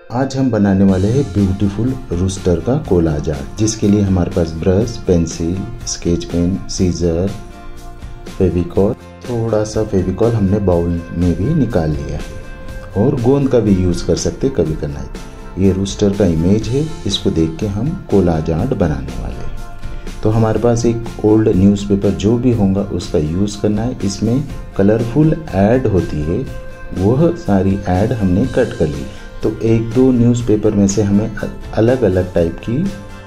आज हम बनाने वाले हैं ब्यूटीफुल रूस्टर का कोलाज आर्ट, जिसके लिए हमारे पास brush, pencil, sketch pen, scissor, Fevicol, थोड़ा सा फेविकॉल हमने बाउल में भी निकाल लिया है और गोंद का भी यूज़ कर सकते कभी करना है। ये रूस्टर का इमेज है, इसको देख के हम कोलाज आर्ट बनाने वाले हैं। तो हमारे पास एक ओल्ड न्यूज़पेपर जो भी होगा उसका यूज़ करना है। इसमें कलरफुल ऐड होती है, वह सारी ऐड हमने कट कर ली। तो एक दो न्यूज़पेपर में से हमें अलग अलग टाइप की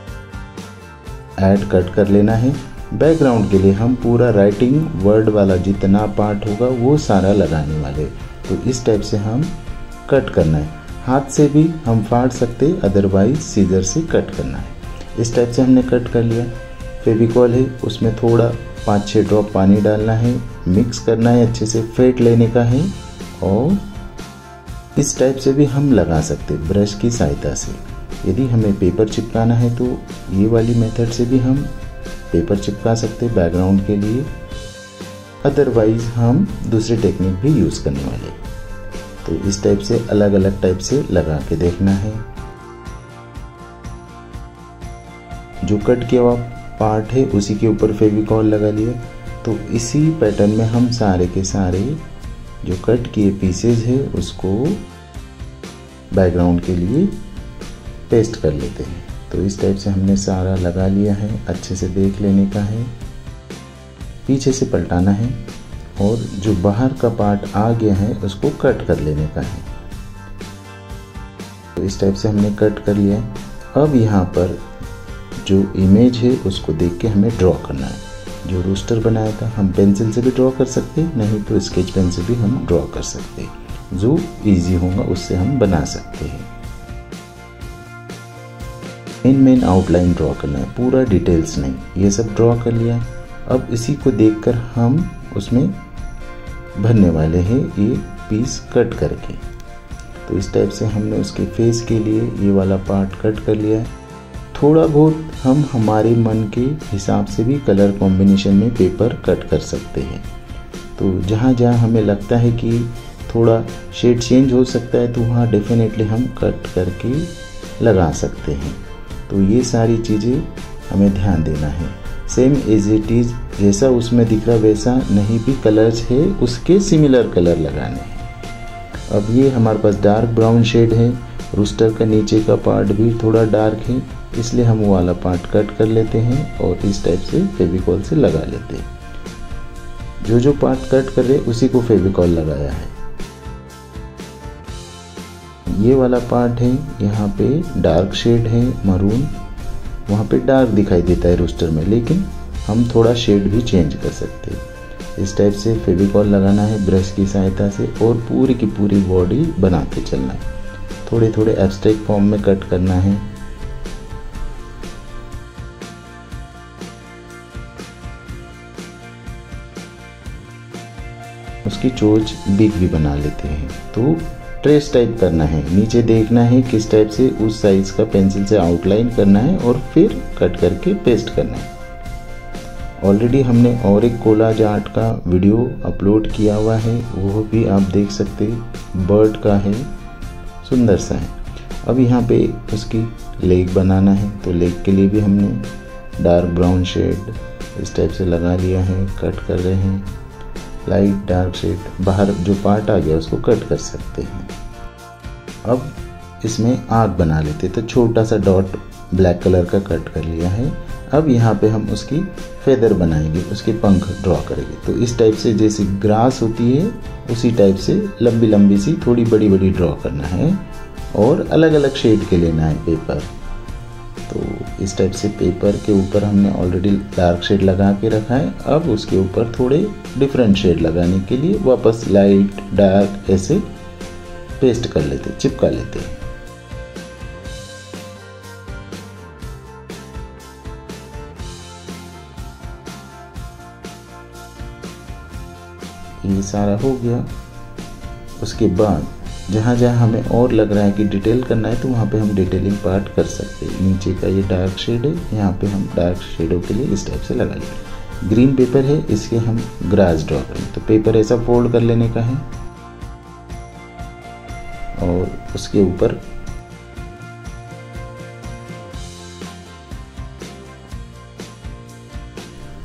ऐड कट कर लेना है। बैकग्राउंड के लिए हम पूरा राइटिंग वर्ड वाला जितना पार्ट होगा वो सारा लगाने वाले। तो इस टाइप से हम कट करना है। हाथ से भी हम फाड़ सकते, अदरवाइज सीजर से कट करना है। इस टाइप से हमने कट कर लिया। फेविकॉल है, उसमें थोड़ा 5-6 ड्रॉप पानी डालना है, मिक्स करना है, अच्छे से फेंट लेने का है। और इस टाइप से भी हम लगा सकते ब्रश की सहायता से। यदि हमें पेपर चिपकाना है तो ये वाली मेथड से भी हम पेपर चिपका सकते बैकग्राउंड के लिए, अदरवाइज हम दूसरी टेक्निक भी यूज़ करने वाले। तो इस टाइप से अलग अलग टाइप से लगा के देखना है। जो कट किया हुआ पार्ट है उसी के ऊपर फेविकॉल लगा लिया। तो इसी पैटर्न में हम सारे के सारे जो कट किए पीसेज है उसको बैकग्राउंड के लिए पेस्ट कर लेते हैं। तो इस टाइप से हमने सारा लगा लिया है, अच्छे से देख लेने का है, पीछे से पलटाना है और जो बाहर का पार्ट आ गया है उसको कट कर लेने का है। तो इस टाइप से हमने कट कर लिया है। अब यहाँ पर जो इमेज है उसको देख के हमें ड्रॉ करना है। जो रूस्टर बनाया था हम पेंसिल से भी ड्रॉ कर सकते, नहीं तो स्केच पेन से भी हम ड्रॉ कर सकते, जो इजी होगा उससे हम बना सकते हैं। मेन आउटलाइन ड्रॉ करना है, पूरा डिटेल्स नहीं। ये सब ड्रॉ कर लिया। अब इसी को देखकर हम उसमें भरने वाले हैं ये पीस कट करके। तो इस टाइप से हमने उसके फेस के लिए ये वाला पार्ट कट कर लिया है। थोड़ा बहुत हम हमारे मन के हिसाब से भी कलर कॉम्बिनेशन में पेपर कट कर सकते हैं। तो जहाँ जहाँ हमें लगता है कि थोड़ा शेड चेंज हो सकता है तो वहाँ डेफिनेटली हम कट करके लगा सकते हैं। तो ये सारी चीज़ें हमें ध्यान देना है। सेम एज इट इज़ जैसा उसमें दिख रहा वैसा नहीं भी कलर्स है उसके सिमिलर कलर लगाने हैं। अब ये हमारे पास डार्क ब्राउन शेड है, रूस्टर का नीचे का पार्ट भी थोड़ा डार्क है, इसलिए हम वो वाला पार्ट कट कर लेते हैं और इस टाइप से फेविकॉल से लगा लेते हैं। जो जो पार्ट कट कर रहे उसी को फेविकॉल लगाया है। ये वाला पार्ट है, यहाँ पे डार्क शेड है मरून, वहाँ पे डार्क दिखाई देता है रूस्टर में, लेकिन हम थोड़ा शेड भी चेंज कर सकते हैं। इस टाइप से फेविकॉल लगाना है ब्रश की सहायता से और पूरी की पूरी बॉडी बनाते चलना है। थोड़े थोड़े एब्स्ट्रैक्ट फॉर्म में कट करना है। उसकी चोंच बिग भी बना लेते हैं। तो ट्रेस टाइप करना है, नीचे देखना है किस टाइप से उस साइज का पेंसिल से आउटलाइन करना है और फिर कट करके पेस्ट करना है। ऑलरेडी हमने और एक कोलाज आर्ट का वीडियो अपलोड किया हुआ है, वो भी आप देख सकते हैं। बर्ड का है, सुंदर सा है। अब यहाँ पे उसकी लेग बनाना है, तो लेग के लिए भी हमने डार्क ब्राउन शेड इस टाइप से लगा लिया है, कट कर रहे हैं। लाइट डार्क शेड बाहर जो पार्ट आ गया उसको कट कर सकते हैं। अब इसमें आँख बना लेते, तो छोटा सा डॉट ब्लैक कलर का कट कर लिया है। अब यहाँ पे हम उसकी फेदर बनाएंगे, उसके पंख ड्रॉ करेंगे। तो इस टाइप से जैसे ग्रास होती है उसी टाइप से लंबी लंबी सी थोड़ी बड़ी बड़ी ड्रॉ करना है और अलग अलग शेड के लेना है पेपर। तो इस टाइप से पेपर के ऊपर हमने ऑलरेडी डार्क शेड लगा के रखा है। अब उसके ऊपर थोड़े डिफरेंट शेड लगाने के लिए वापस लाइट डार्क ऐसे पेस्ट कर लेते, चिपका लेते हैं। ये सारा हो गया। उसके बाद जहाँ जहाँ हमें और लग रहा है कि डिटेल करना है तो वहाँ पे हम डिटेलिंग पार्ट कर सकते हैं। नीचे का ये डार्क शेड है, यहाँ पे हम डार्क शेडों के लिए इस टाइप से लगा लेंगे। ग्रीन पेपर है, इसके हम ग्रास ड्रॉ करेंगे। तो पेपर ऐसा फोल्ड कर लेने का है और उसके ऊपर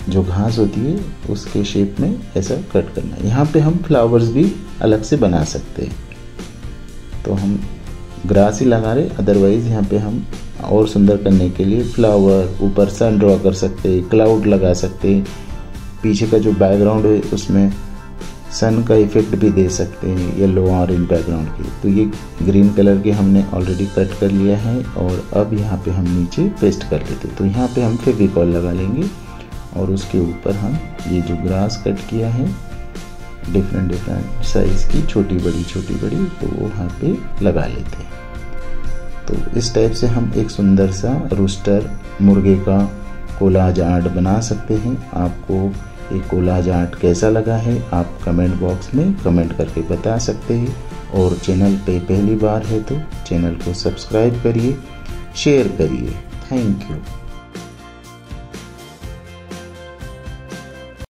जो घास होती है उसके शेप में ऐसा कट करना है। यहाँ पे हम फ्लावर्स भी अलग से बना सकते हैं, तो हम ग्रास ही लगा रहे, अदरवाइज यहाँ पे हम और सुंदर करने के लिए फ्लावर, ऊपर सन ड्रॉ कर सकते हैं, क्लाउड लगा सकते हैं, पीछे का जो बैकग्राउंड है उसमें सन का इफेक्ट भी दे सकते हैं, येलो ऑरेंज बैकग्राउंड की। तो ये ग्रीन कलर के हमने ऑलरेडी कट कर लिया है और अब यहाँ पे हम नीचे पेस्ट कर लेते हैं। तो यहाँ पे हम फेविकॉल लगा लेंगे और उसके ऊपर हम ये जो ग्रास कट किया है डिफरेंट साइज़ की, छोटी बड़ी, तो वो यहाँ पे लगा लेते हैं। तो इस टाइप से हम एक सुंदर सा रूस्टर मुर्गे का कोलाज आर्ट बना सकते हैं। आपको ये कोलाज आर्ट कैसा लगा है आप कमेंट बॉक्स में कमेंट करके बता सकते हैं, और चैनल पे पहली बार है तो चैनल को सब्सक्राइब करिए, शेयर करिए। Thank you.